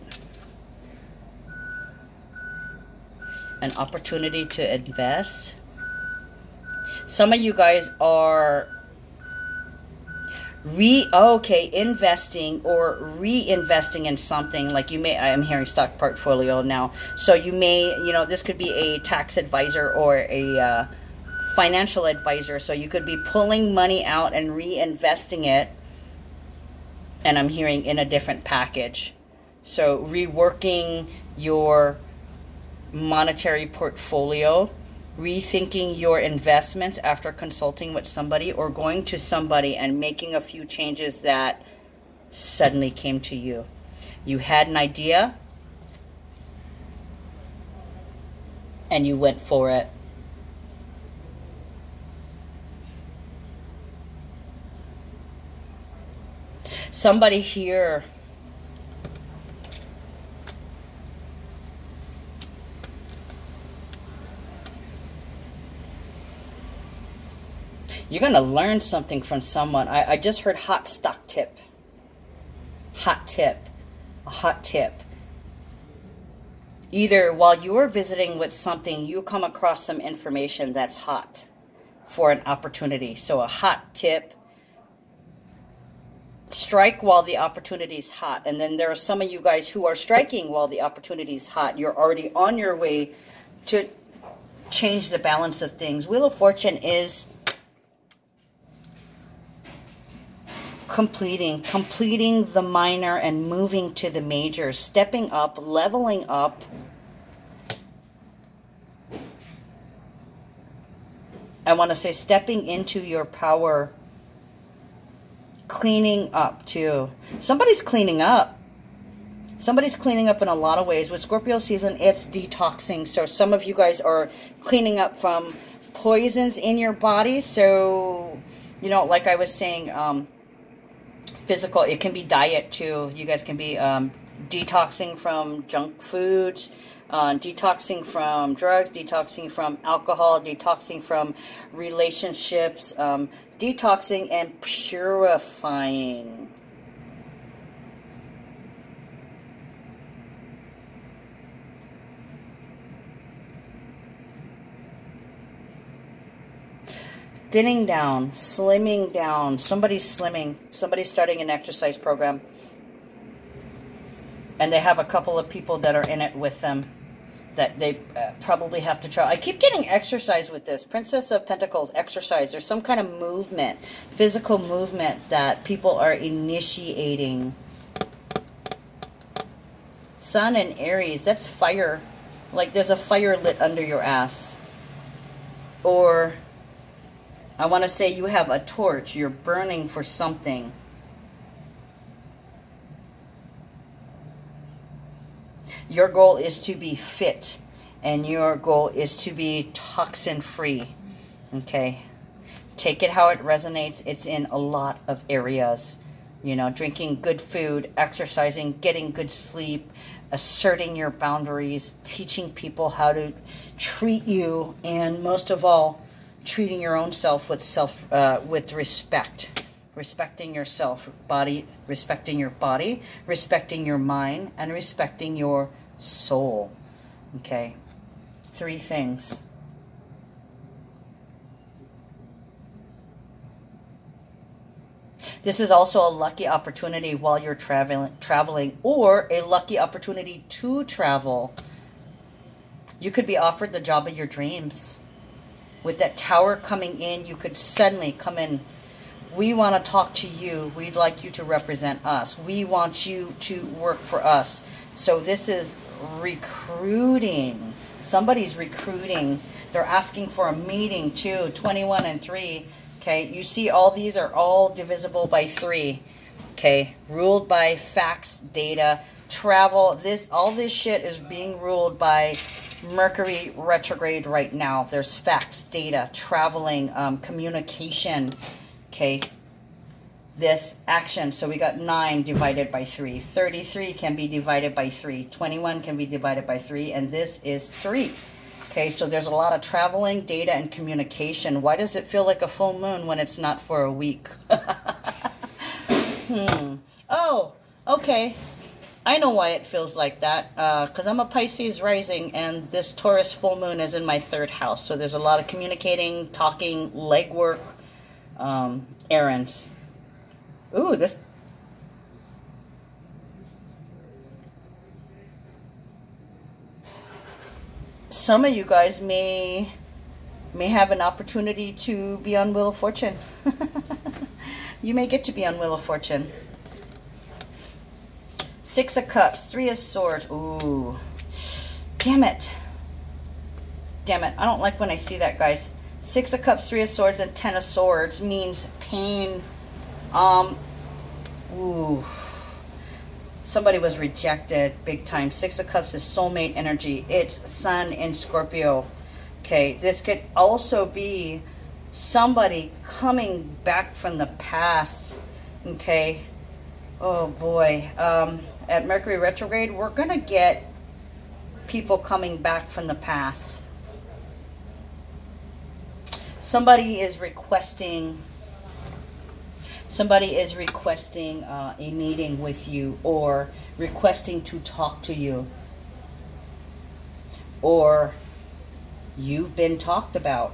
an opportunity to invest. Some of you guys are re okay investing or reinvesting in something. Like you may, I'm hearing stock portfolio now, so you may, you know, this could be a tax advisor or a uh, financial advisor. So you could be pulling money out and reinvesting it, and I'm hearing in a different package. So reworking your monetary portfolio, rethinking your investments after consulting with somebody, or going to somebody and making a few changes that suddenly came to you. You had an idea and you went for it. Somebody here you're going to learn something from someone. I, I just heard hot stock tip. Hot tip. A hot tip. Either while you're visiting with something, you come across some information that's hot for an opportunity. So a hot tip. Strike while the opportunity is hot. And then there are some of you guys who are striking while the opportunity is hot. You're already on your way to change the balance of things. Wheel of Fortune is completing, completing the minor and moving to the major, stepping up, leveling up. I want to say stepping into your power, cleaning up too. Somebody's cleaning up. Somebody's cleaning up in a lot of ways. With Scorpio season, it's detoxing. So some of you guys are cleaning up from poisons in your body. So, you know, like I was saying, um, physical, it can be diet too. You guys can be um, detoxing from junk foods, uh, detoxing from drugs, detoxing from alcohol, detoxing from relationships, um, detoxing and purifying. Thinning down, slimming down. Somebody's slimming. Somebody's starting an exercise program. And they have a couple of people that are in it with them that they uh, probably have to try. I keep getting exercise with this. Princess of Pentacles, exercise. There's some kind of movement, physical movement that people are initiating. Sun and Aries, that's fire. Like there's a fire lit under your ass. Or I want to say you have a torch. You're burning for something. Your goal is to be fit. And your goal is to be toxin free. Okay. Take it how it resonates. It's in a lot of areas. You know, drinking good food, exercising, getting good sleep, asserting your boundaries, teaching people how to treat you, and most of all, treating your own self with self uh, with respect, respecting yourself, body, respecting your body, respecting your mind, and respecting your soul. Okay, three things. This is also a lucky opportunity while you're traveling, traveling, or a lucky opportunity to travel. You could be offered the job of your dreams. With that tower coming in, you could suddenly come in. We want to talk to you. We'd like you to represent us. We want you to work for us. So this is recruiting. Somebody's recruiting. They're asking for a meeting too. twenty-one and three. Okay, you see all these are all divisible by three. Okay, ruled by facts, data, travel. This, all this shit is being ruled by Mercury retrograde right now. There's facts, data, traveling, um, communication. Okay, this action. So we got nine divided by three. thirty-three can be divided by three. twenty-one can be divided by three. And this is three. Okay, so there's a lot of traveling, data, and communication. Why does it feel like a full moon when it's not for a week? hmm. Oh, okay. I know why it feels like that. Because uh, I'm a Pisces rising, and this Taurus full moon is in my third house. So there's a lot of communicating, talking, legwork, um, errands. Ooh, this... Some of you guys may may have an opportunity to be on Wheel of Fortune. You may get to be on Wheel of Fortune. Six of Cups, Three of Swords. Ooh. Damn it. Damn it. I don't like when I see that, guys. Six of Cups, Three of Swords, and Ten of Swords means pain. Um. Ooh. Somebody was rejected big time. Six of Cups is soulmate energy. It's Sun in Scorpio. Okay, this could also be somebody coming back from the past. Okay, Oh boy. Um, at Mercury retrograde, we're going to get people coming back from the past. Somebody is requesting, somebody is requesting uh, a meeting with you, or requesting to talk to you, or you've been talked about.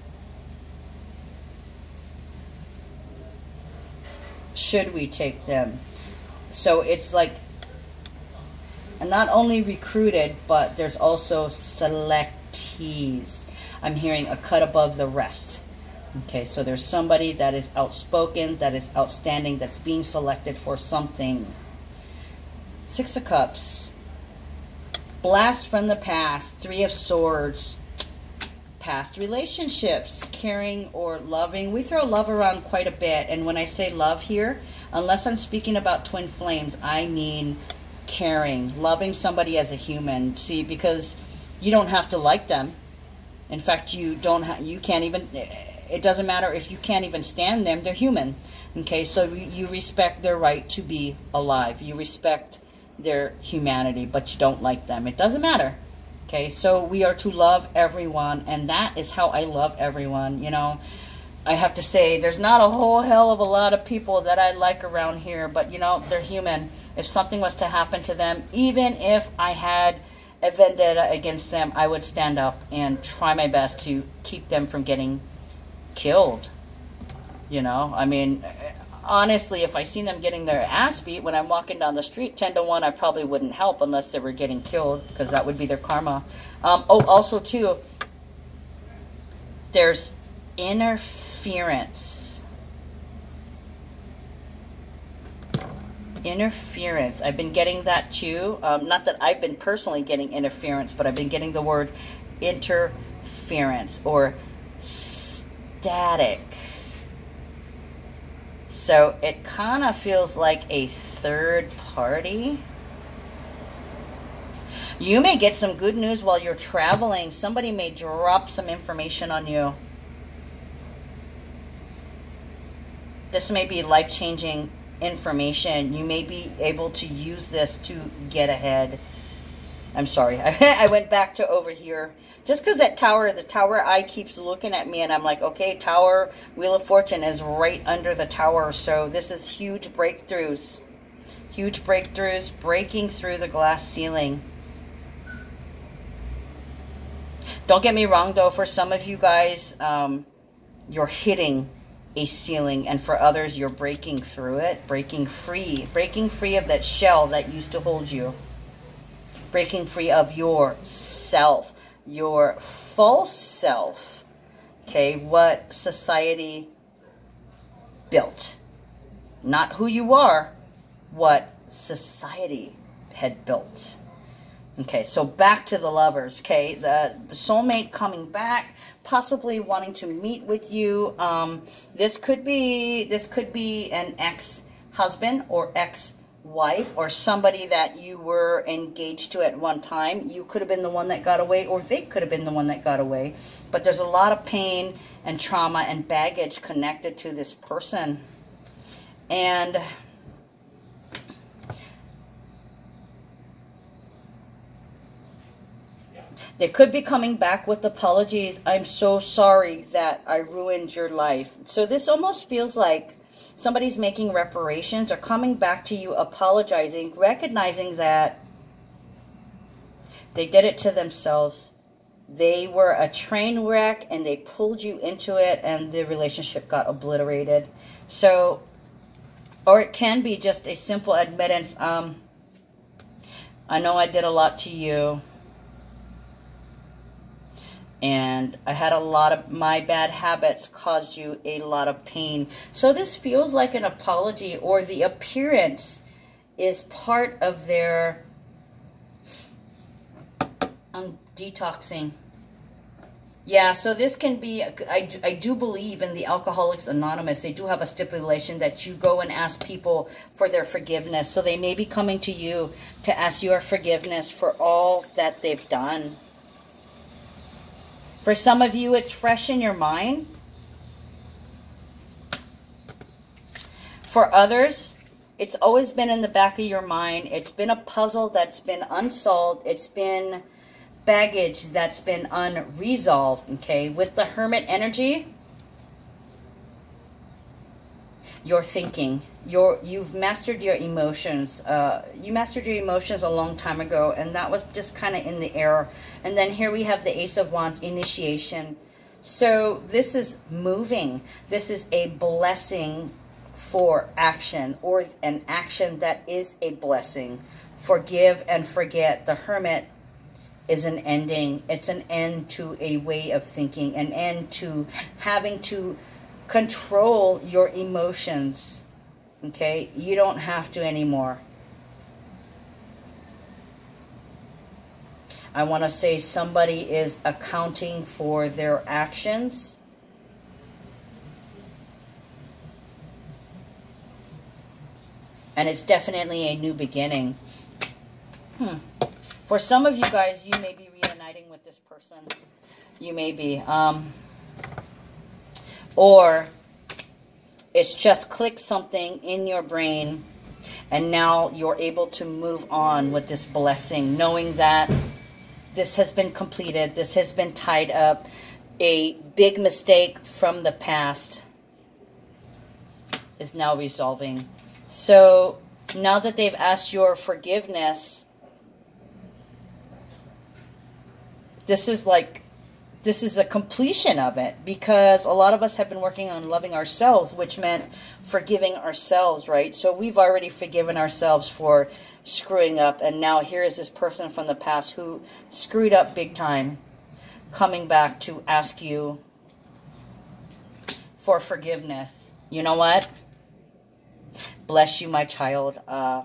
Should we take them? So it's like not only recruited, but there's also selectees. I'm hearing a cut above the rest. Okay, so there's somebody that is outspoken, that is outstanding, that's being selected for something. Six of Cups. Blast from the past. Three of Swords. Past relationships, caring or loving. We throw love around quite a bit, and when I say love here, unless I'm speaking about twin flames, I mean caring, loving somebody as a human. See, because you don't have to like them. In fact, you don't ha you can't even, it doesn't matter if you can't even stand them, they're human. Okay, so you respect their right to be alive. You respect their humanity, but you don't like them. It doesn't matter. Okay, so we are to love everyone, and that is how I love everyone. You know, I have to say, there's not a whole hell of a lot of people that I like around here, but, you know, they're human. If something was to happen to them, even if I had a vendetta against them, I would stand up and try my best to keep them from getting killed. You know, I mean, honestly, if I seen them getting their ass beat when I'm walking down the street, ten to one, I probably wouldn't help unless they were getting killed, because that would be their karma. Um, oh, also, too, there's interference. Interference. I've been getting that, too. Um, not that I've been personally getting interference, but I've been getting the word interference or static. So it kind of feels like a third party. You may get some good news while you're traveling. Somebody may drop some information on you. This may be life-changing information. You may be able to use this to get ahead. I'm sorry. I went back to over here. Just because that tower, the tower eye keeps looking at me, and I'm like, okay, tower, Wheel of Fortune is right under the tower. So this is huge breakthroughs. Huge breakthroughs, breaking through the glass ceiling. Don't get me wrong, though. For some of you guys, um, you're hitting a ceiling, and for others, you're breaking through it, breaking free. Breaking free of that shell that used to hold you. Breaking free of yourself. Your false self, okay, what society built. Not who you are, what society had built. Okay, so back to the lovers, okay, the soulmate coming back, possibly wanting to meet with you. Um, this could be, this could be an ex-husband or ex wife, or somebody that you were engaged to at one time. You could have been the one that got away, or they could have been the one that got away. But there's a lot of pain and trauma and baggage connected to this person. And they could be coming back with apologies. I'm so sorry that I ruined your life. So this almost feels like somebody's making reparations or coming back to you, apologizing, recognizing that they did it to themselves. They were a train wreck and they pulled you into it, and the relationship got obliterated. So, or it can be just a simple admittance. Um, I know I did a lot to you, and I had a lot of, my bad habits caused you a lot of pain. So this feels like an apology, or the appearance is part of their um, detoxing. Yeah, so this can be, I, I do believe in the Alcoholics Anonymous. They do have a stipulation that you go and ask people for their forgiveness. So they may be coming to you to ask your forgiveness for all that they've done. For some of you, it's fresh in your mind. For others, It's always been in the back of your mind. It's been a puzzle that's been unsolved. It's been baggage that's been unresolved, okay? With the Hermit energy, you're thinking. You're, you've mastered your emotions. Uh, you mastered your emotions a long time ago, and that was just kind of in the air. And then here we have the Ace of Wands, initiation. So this is moving. This is a blessing for action, or an action that is a blessing. Forgive and forget. The Hermit is an ending. It's an end to a way of thinking, an end to having to control your emotions. Okay, you don't have to anymore. I want to say somebody is accounting for their actions. And it's definitely a new beginning. Hmm. For some of you guys, you may be reuniting with this person. You may be. Um, or it's just clicked something in your brain, and now you're able to move on with this blessing, knowing that this has been completed. This has been tied up. A big mistake from the past is now resolving. So now that they've asked your forgiveness, this is like, this is the completion of it, because a lot of us have been working on loving ourselves, which meant forgiving ourselves, right? So we've already forgiven ourselves for screwing up, and now here is this person from the past who screwed up big time, coming back to ask you for forgiveness. You know what? Bless you, my child. Uh,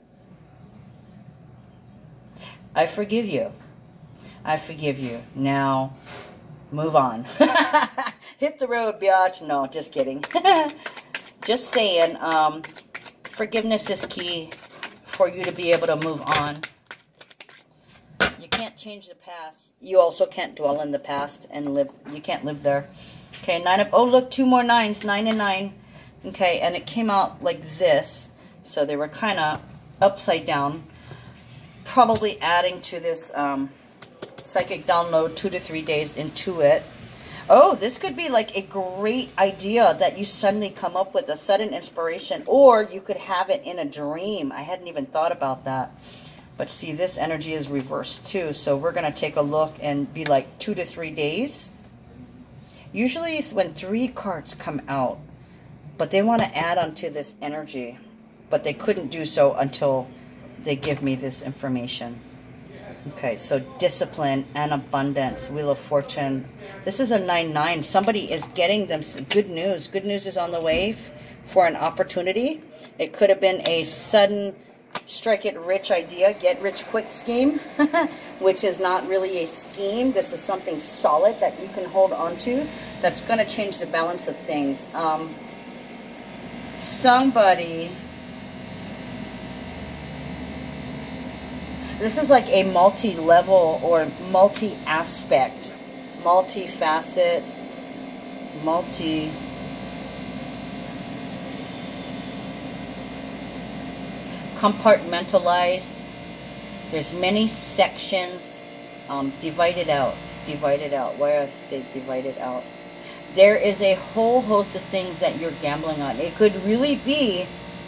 I forgive you. I forgive you. Now, move on. Hit the road, biatch. No, just kidding. Just saying, um, forgiveness is key for you to be able to move on. You can't change the past. You also can't dwell in the past and live. You can't live there. Okay, nine of, oh, look, two more nines, nine and nine. Okay, and it came out like this, so they were kind of upside down, probably adding to this um, psychic download two to three days into it. Oh, this could be like a great idea that you suddenly come up with, a sudden inspiration, or you could have it in a dream. I hadn't even thought about that. But see, this energy is reversed too, so we're going to take a look and be like two to three days. Usually when three cards come out, but they want to add onto this energy, but they couldn't do so until they give me this information. Okay, so discipline and abundance, Wheel of Fortune. This is a nine nine. Somebody is getting them good news. Good news is on the way for an opportunity. It could have been a sudden strike it rich idea, get rich quick scheme, which is not really a scheme. This is something solid that you can hold on to that's going to change the balance of things. Um, somebody, this is like a multi-level or multi-aspect, multi-facet, multi compartmentalized. There's many sections, um, divided out, divided out. Why do I say divided out? There is a whole host of things that you're gambling on. It could really be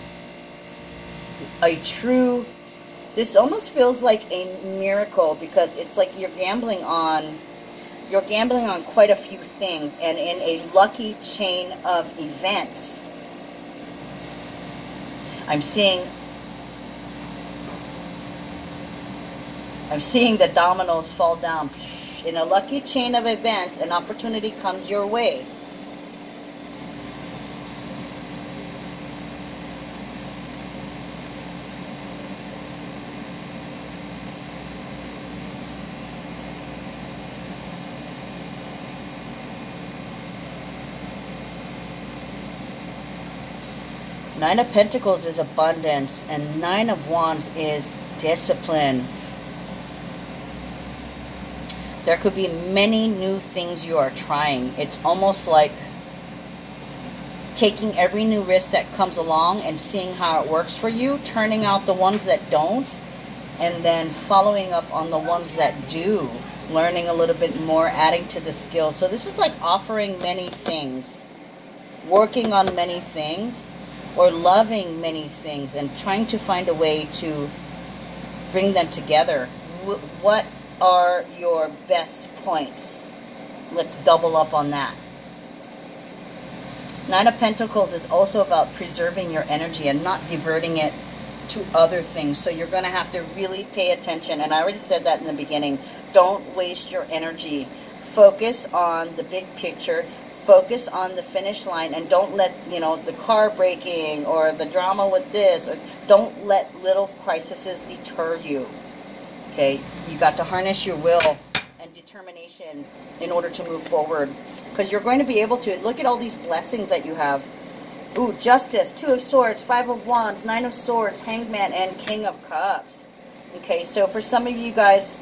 a true, this almost feels like a miracle, because it's like you're gambling on, you're gambling on quite a few things, and in a lucky chain of events, I'm seeing I'm seeing the dominoes fall down. In a lucky chain of events, an opportunity comes your way. Nine of Pentacles is abundance, and Nine of Wands is discipline. There could be many new things you are trying. It's almost like taking every new risk that comes along and seeing how it works for you, turning out the ones that don't, and then following up on the ones that do, learning a little bit more, adding to the skills. So this is like offering many things, working on many things, or loving many things, and trying to find a way to bring them together. What are your best points? Let's double up on that. Nine of Pentacles is also about preserving your energy and not diverting it to other things. So you're going to have to really pay attention. And I already said that in the beginning. Don't waste your energy. Focus on the big picture. Focus on the finish line. And don't let, you know, the car breaking or the drama with this. Or don't let little crises deter you. Okay? You got to harness your will and determination in order to move forward. Because you're going to be able to look at all these blessings that you have. Ooh, Justice, Two of Swords, Five of Wands, Nine of Swords, Hangman, and King of Cups. Okay, so for some of you guys,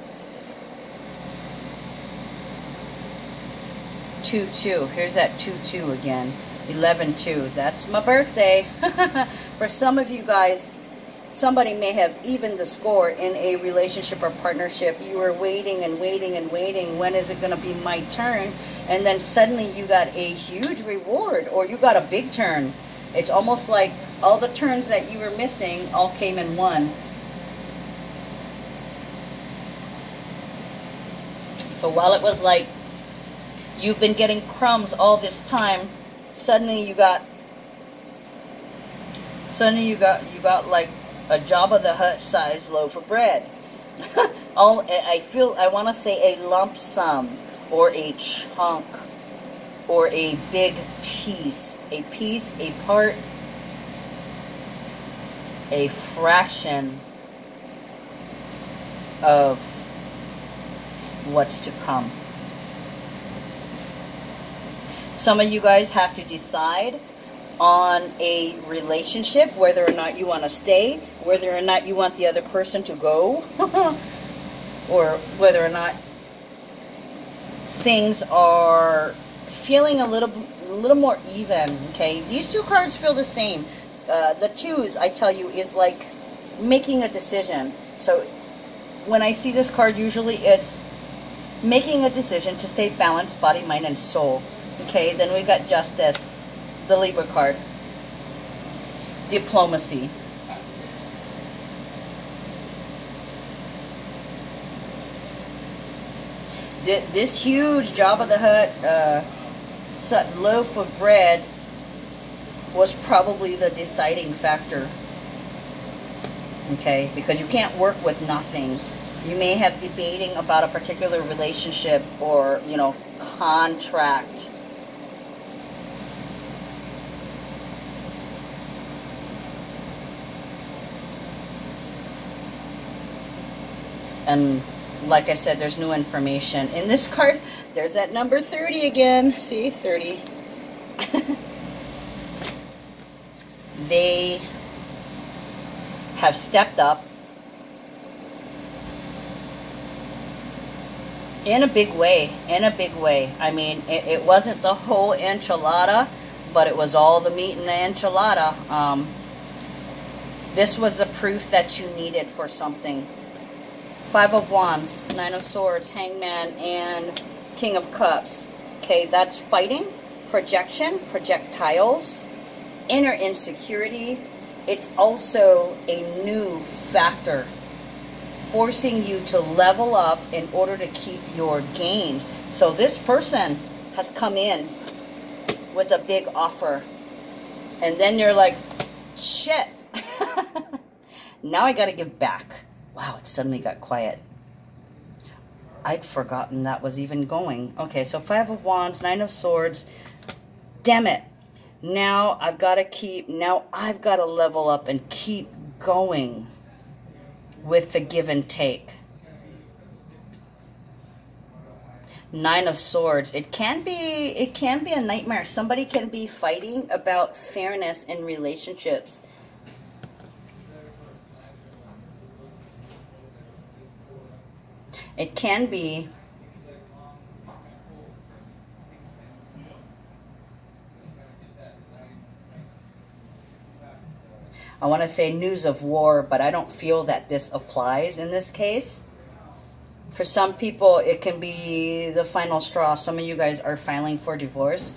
two two. Here's that two two again. eleven two. That's my birthday. For some of you guys, somebody may have evened the score in a relationship or partnership. You were waiting and waiting and waiting. When is it going to be my turn? And then suddenly you got a huge reward, or you got a big turn. It's almost like all the turns that you were missing all came in one. So while it was like you've been getting crumbs all this time, suddenly you got suddenly you got you got like a Jabba the Hutt size loaf of bread. All I feel I want to say a lump sum, or a chunk, or a big piece, a piece, a part, a fraction of what's to come. Some of you guys have to decide on a relationship, whether or not you want to stay, whether or not you want the other person to go, or whether or not things are feeling a little a little more even. Okay, these two cards feel the same. Uh, the twos, I tell you, is like making a decision. So when I see this card, usually it's making a decision to stay balanced, body, mind, and soul. Okay, then we got Justice, the Libra card. Diplomacy. This huge Jabba the Hutt uh, loaf of bread was probably the deciding factor. Okay, because you can't work with nothing. You may have debating about a particular relationship or, you know, contract. And like I said, there's new information. In this card, there's that number thirty again. See, thirty. They have stepped up in a big way. In a big way. I mean, it, it wasn't the whole enchilada, but it was all the meat in the enchilada. Um, this was the proof that you needed for something. Five of Wands, Nine of Swords, Hangman, and King of Cups. Okay, that's fighting, projection, projectiles, inner insecurity. It's also a new factor, forcing you to level up in order to keep your gains. So this person has come in with a big offer. And then you're like, shit. Now I got to give back. Wow, it suddenly got quiet. I'd forgotten that was even going. Okay, so Five of Wands, Nine of Swords. Damn it. Now I've got to keep, now I've got to level up and keep going with the give and take. Nine of Swords. It can be, it can be a nightmare. Somebody can be fighting about fairness in relationships. It can be I want to say news of war, but I don't feel that this applies in this case. For some people, it can be the final straw. Some of you guys are filing for divorce.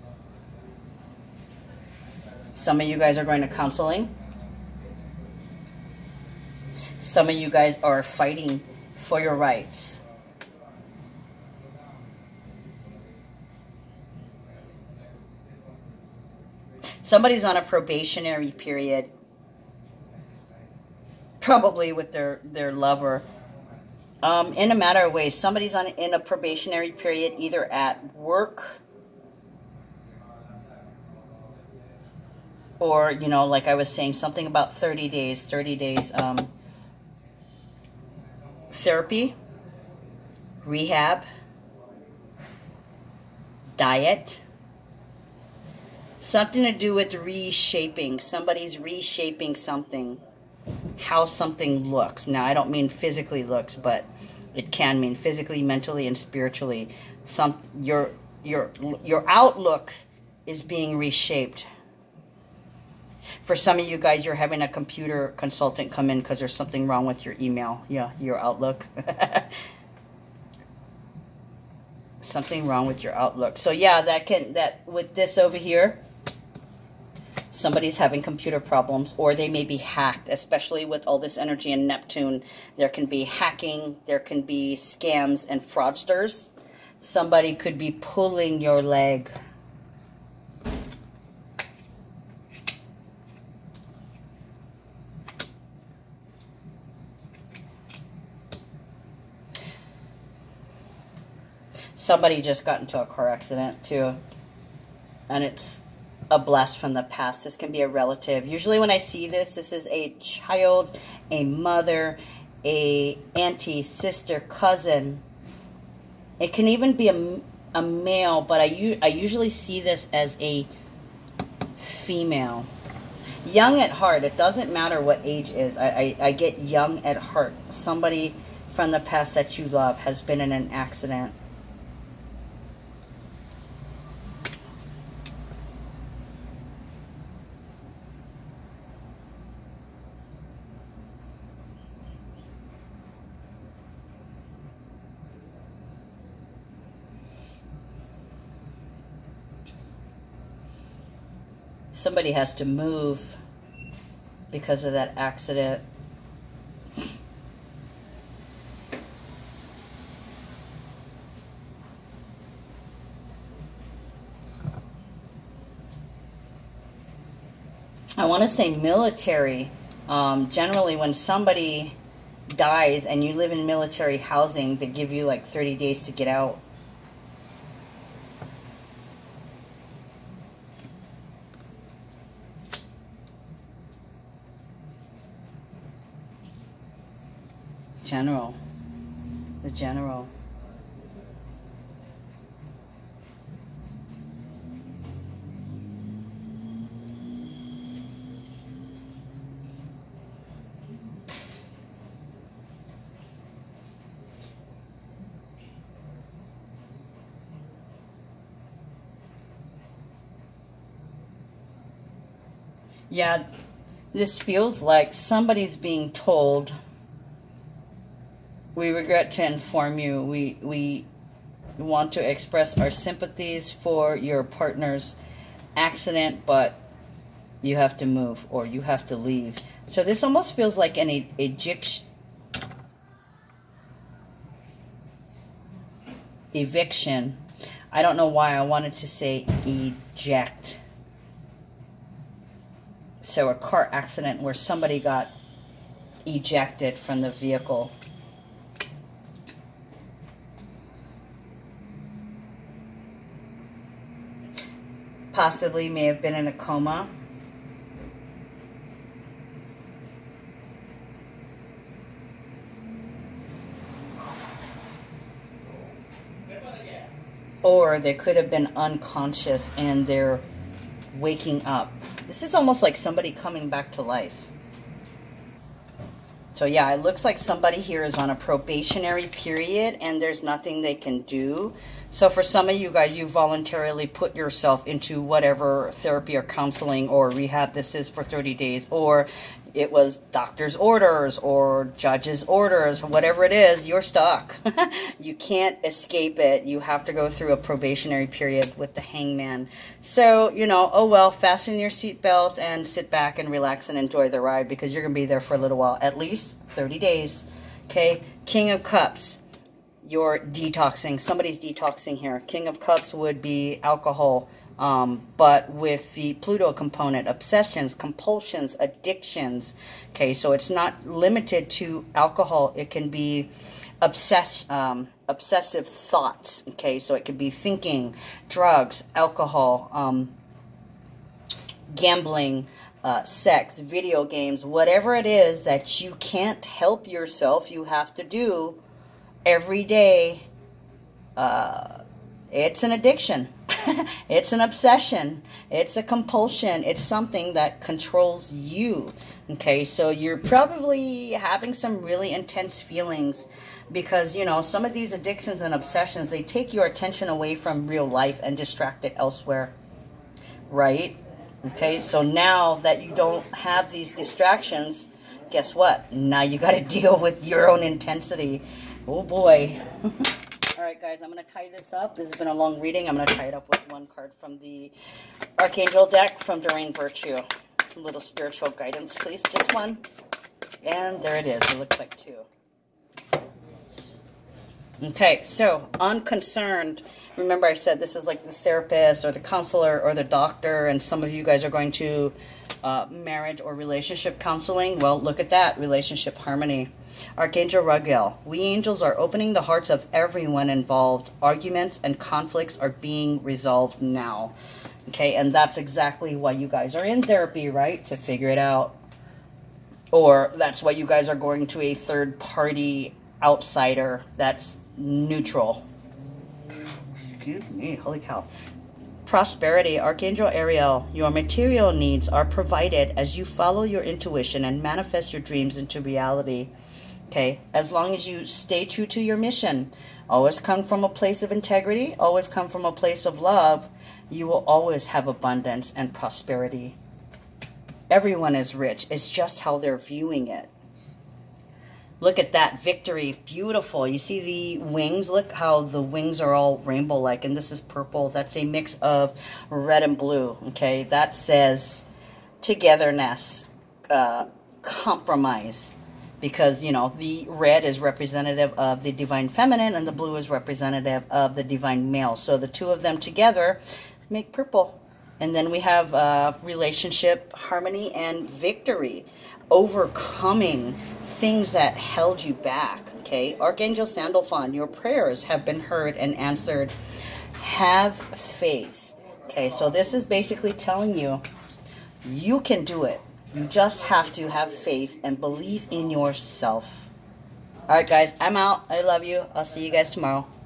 Some of you guys are going to counseling. Some of you guys are fighting for your rights. Somebody's on a probationary period, probably with their, their lover. Um, in a matter of ways, somebody's on in a probationary period, either at work or, you know, like I was saying, something about thirty days, thirty days um, therapy, rehab, diet. Something to do with reshaping. Somebody's reshaping something. How something looks. Now, I don't mean physically looks, but it can mean physically, mentally, and spiritually. Some your your your outlook is being reshaped. For some of you guys, you're having a computer consultant come in because there's something wrong with your email. Yeah, your Outlook. Something wrong with your Outlook. So yeah, that can that with this over here. Somebody's having computer problems, or they may be hacked, especially with all this energy in Neptune. There can be hacking, there can be scams and fraudsters. Somebody could be pulling your leg. Somebody just got into a car accident too, and it's a blast from the past. This can be a relative. Usually when I see this, this is a child, a mother, a auntie, sister, cousin. It can even be a, a male, but I, I usually see this as a female. Young at heart. It doesn't matter what age is. I, I, I get young at heart. Somebody from the past that you love has been in an accident. Somebody has to move because of that accident. I want to say military. Um, generally, when somebody dies and you live in military housing, they give you like thirty days to get out. General. The general. Yeah, this feels like somebody's being told, we regret to inform you, we, we want to express our sympathies for your partner's accident, but you have to move or you have to leave. So this almost feels like an e eviction. Eviction. I don't know why I wanted to say eject. So a car accident where somebody got ejected from the vehicle. Possibly may have been in a coma. Or they could have been unconscious and they're waking up. This is almost like somebody coming back to life. So yeah, it looks like somebody here is on a probationary period and there's nothing they can do. So for some of you guys, you voluntarily put yourself into whatever therapy or counseling or rehab this is for thirty days, or it was doctor's orders or judge's orders, whatever it is, you're stuck. You can't escape it. You have to go through a probationary period with the hangman. So, you know, oh well, fasten your seatbelts and sit back and relax and enjoy the ride, because you're going to be there for a little while, at least thirty days. Okay, King of Cups, you're detoxing. Somebody's detoxing here. King of Cups would be alcohol. Um, but with the Pluto component, obsessions, compulsions, addictions. Okay, so it's not limited to alcohol. It can be obsess, um, obsessive thoughts. Okay, so it could be thinking, drugs, alcohol, um, gambling, uh, sex, video games, whatever it is that you can't help yourself, you have to do every day. Uh, it's an addiction. It's an obsession. It's a compulsion. It's something that controls you. Okay, so you're probably having some really intense feelings because, you know, some of these addictions and obsessions, they take your attention away from real life and distract it elsewhere. Right? Okay, so now that you don't have these distractions, guess what? Now you got to deal with your own intensity. Oh boy. All right, guys, I'm going to tie this up. This has been a long reading. I'm going to tie it up with one card from the Archangel deck from Doreen Virtue. A little spiritual guidance, please. Just one. And there it is. It looks like two. Okay, so unconcerned. Remember I said this is like the therapist or the counselor or the doctor, and some of you guys are going to uh, marriage or relationship counseling. Well, look at that. Relationship harmony. Archangel Raguel, we angels are opening the hearts of everyone involved. Arguments and conflicts are being resolved now. Okay, and that's exactly why you guys are in therapy, right? To figure it out. Or that's why you guys are going to a third party outsider that's neutral. Excuse me, holy cow. Prosperity, Archangel Ariel, your material needs are provided as you follow your intuition and manifest your dreams into reality. Okay, as long as you stay true to your mission, always come from a place of integrity, always come from a place of love, you will always have abundance and prosperity. Everyone is rich. It's just how they're viewing it. Look at that victory. Beautiful. You see the wings? Look how the wings are all rainbow-like, and this is purple. That's a mix of red and blue. Okay, that says togetherness, uh, compromise. Because, you know, the red is representative of the divine feminine and the blue is representative of the divine male. So the two of them together make purple. And then we have uh, relationship, harmony, and victory. Overcoming things that held you back, okay? Archangel Sandalphon, your prayers have been heard and answered. Have faith. Okay, so this is basically telling you, you can do it. You just have to have faith and believe in yourself. All right, guys, I'm out. I love you. I'll see you guys tomorrow.